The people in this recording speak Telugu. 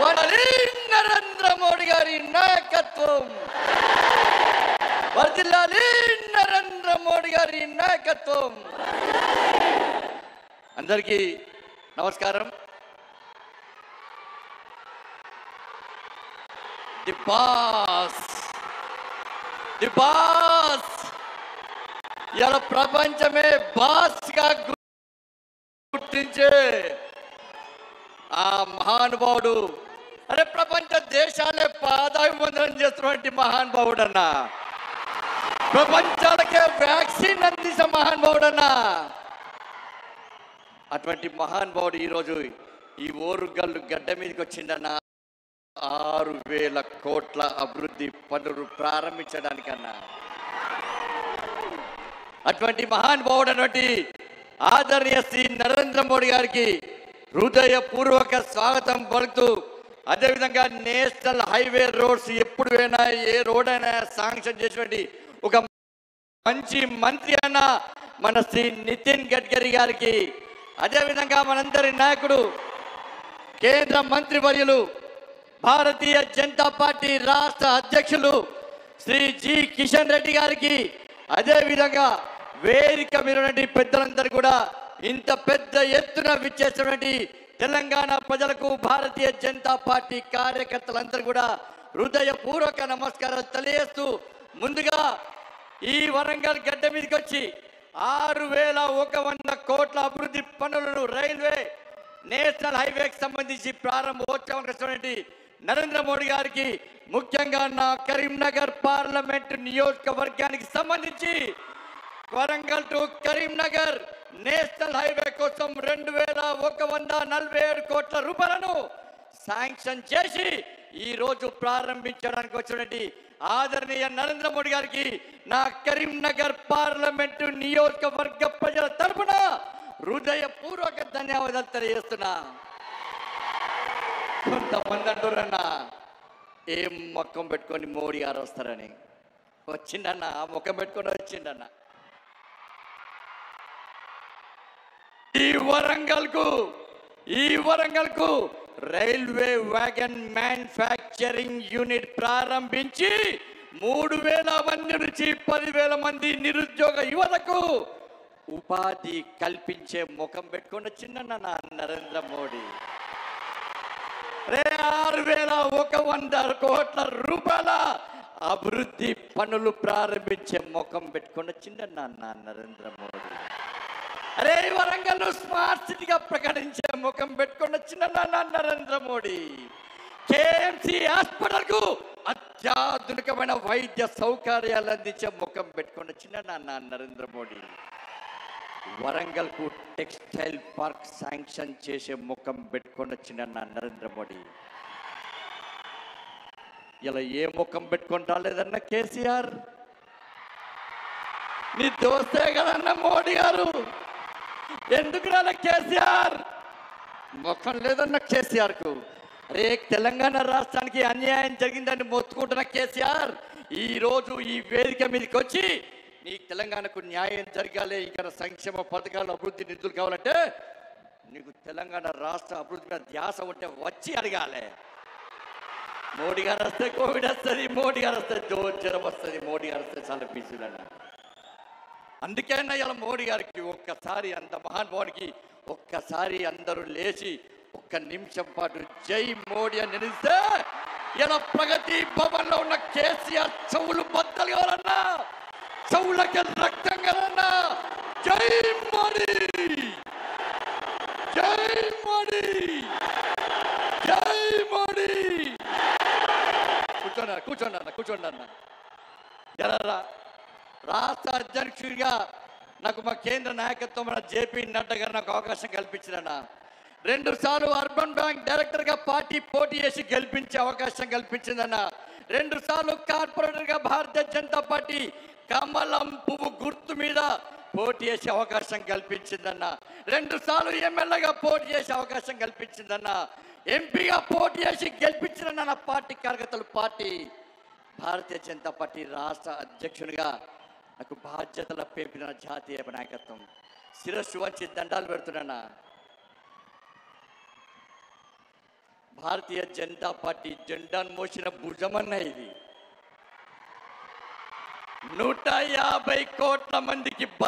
వర్ధిల్లాలి నరేంద్ర మోడీ గారి నాయకత్వం. వర్ధిల్లాలి నరేంద్ర మోడీ గారి నాయకత్వం. అందరికీ నమస్కారం. ది బాస్ ఇలా ప్రపంచమే బాస్గా గుర్తించే ఆ మహానుభావుడు, అరే ప్రపంచ దేశాలే పాదాభివందనం చేస్తున్నటువంటి మహానుభావుడు అన్న, ప్రపంచాలకే వ్యాక్సిన్ అందించిన మహానుభావుడు అన్న. అటువంటి మహానుభావుడు ఈరోజు ఈ ఓరుగల్లు గడ్డ మీదకి వచ్చిందన్న. 6,000 కోట్ల అభివృద్ధి పనులు ప్రారంభించడానికన్నా. అటువంటి మహానుభావుడు అటువంటి ఆదరణీయ శ్రీ నరేంద్ర మోడీ గారికి హృదయపూర్వక స్వాగతం పలుకుతూ, అదేవిధంగా నేషనల్ హైవే రోడ్స్ ఎప్పుడైనా ఏ రోడ్ అయినా శాంక్షన్ చేసినటువంటి ఒక మంచి మంత్రి అన్న మన శ్రీ నితిన్ గడ్కరీ గారికి, అదేవిధంగా మనందరి నాయకుడు కేంద్ర మంత్రివర్యులు భారతీయ జనతా పార్టీ రాష్ట్ర అధ్యక్షులు శ్రీ జి కిషన్ రెడ్డి గారికి, అదేవిధంగా వేదిక మీద పెద్దలందరూ కూడా ఇంత పెద్ద ఎత్తున విచ్చేసినటువంటి తెలంగాణ ప్రజలకు భారతీయ జనతా పార్టీ కార్యకర్తలందరూ కూడా హృదయపూర్వక నమస్కారాలు తెలియజేస్తూ, ముందుగా ఈ వరంగల్ గడ్డ మీదకి వచ్చి 6,100 కోట్ల అభివృద్ధి పనులను రైల్వే నేషనల్ హైవేకి సంబంధించి ప్రారంభోత్సవం చేసినటువంటి నరేంద్ర మోడీ గారికి, ముఖ్యంగా నా కరీంనగర్ పార్లమెంట్ నియోజకవర్గానికి సంబంధించి Warangal to Karimnagar national highway కోసం 2,147 కోట్ల రూపాయలను శాంక్షన్ చేసి ఈ రోజు ప్రారంభించడానికి వచ్చినటువంటి ఆదరణీయ నరేంద్ర మోడీ గారికి నా కరీంనగర్ పార్లమెంటు నియోజకవర్గ ప్రజల తరపున హృదయపూర్వక ధన్యవాదాలు తెలియజేస్తున్నా. కొంతమంది అంటున్నారన్నా, ఏం మొక్కం పెట్టుకొని మోడీ గారు వస్తారని. వచ్చిండన్న, ముఖం పెట్టుకొని వచ్చిండన్న. ఈ వరంగల్కు రైల్వే వ్యాగన్ మ్యానుఫ్యాక్చరింగ్ యూనిట్ ప్రారంభించి 3,000 మంది నుంచి 10,000 మంది నిరుద్యోగ యువతకు ఉపాధి కల్పించే ముఖం పెట్టుకొని వచ్చిందన్న నా నరేంద్ర మోడీ. 6,100 కోట్ల రూపాయల అభివృద్ధి పనులు ప్రారంభించే ముఖం పెట్టుకొని వచ్చిందన్న నా నరేంద్ర మోడీ. అరే వరంగల్ స్మార్ట్ సిటీగా ప్రకటించే ముఖం పెట్టుకొని వచ్చిందన్న నా నరేంద్ర మోడీ. కేఎంసి హాస్పిటల్ కు అత్యాధునికమైన వైద్య సౌకర్యాలు అందించే ముఖం పెట్టుకొని వచ్చిందన్న నా నరేంద్ర మోడీ. వరంగల్ కు టెక్స్టైల్ పార్క్ శాంక్షన్ చేసే ముఖం పెట్టుకొని వచ్చిందన్న నరేంద్ర మోడీ. ఇలా ఏ ముఖం పెట్టుకొని రాలేదన్న కేసీఆర్? నీ దోస్తే కదన్న మోడీ గారు. ఎందుకు రాలే కేసీఆర్? ముఖం లేదన్న కేసీఆర్ కు. అరే తెలంగాణ రాష్ట్రానికి అన్యాయం జరిగిందని మొత్తుకుంటున్న కేసీఆర్ ఈ రోజు ఈ వేదిక మీదకి వచ్చి, నీకు తెలంగాణకు న్యాయం జరగాలి, ఇక్కడ సంక్షేమ పథకాలు అభివృద్ధి నిధులు కావాలంటే నీకు తెలంగాణ రాష్ట్ర అభివృద్ధి మీద ధ్యాస ఉంటే వచ్చి అడగాలి. మోడీ గారు వస్తే కోవిడ్ వస్తుంది, మోడీ గారు వస్తే జ్వరం వస్తుంది, మోడీ గారు వస్తే చాలా పీసులన్న. అందుకేనా ఇలా మోడీ గారికి ఒక్కసారి, అంత మహానుభావుడికి ఒక్కసారి అందరూ లేచి ఒక్క నిమిషం పాటు జై మోడీ అని నిలిస్తే ఇలా ప్రగతి భవన్ లో ఉన్న కేసీఆర్ చెవులు బద్దలు కావాలన్నా, చెవులకి రక్తం కదన్నా. జై మోడీ, జై మోడీ, జై మోడీ. కూర్చోండి అన్న. జరరా రాష్ట్ర అధ్యక్షుడిగా నాకు మా కేంద్ర నాయకత్వం జేపీ నడ్డా గారు నాకు అవకాశం కల్పించారన్న. 2 సార్లు అర్బన్ బ్యాంక్ డైరెక్టర్గా పార్టీ పోటీ చేసి గెలిపించే అవకాశం కల్పించిందన్న. 2 సార్లు కార్పొరేటర్గా భారతీయ జనతా పార్టీ కమలం పువ్వు గుర్తు మీద పోటీ చేసే అవకాశం కల్పించిందన్న. 2 సార్లు ఎమ్మెల్యేగా పోటీ చేసే అవకాశం కల్పించిందన్న. ఎంపీగా పోటీ చేసి గెలిపించిందన్న. నా పార్టీ కార్యకర్తలు పార్టీ భారతీయ జనతా పార్టీ రాష్ట్ర అధ్యక్షునిగా నాకు బాధ్యతల పేపిన జాతీయ నాయకత్వం శిరస్సు వంచి దండాలు పెడుతున్నా. భారతీయ జనతా పార్టీ జెండాను మోసిన భుజమన్న ఇది. 150 కోట్ల మందికి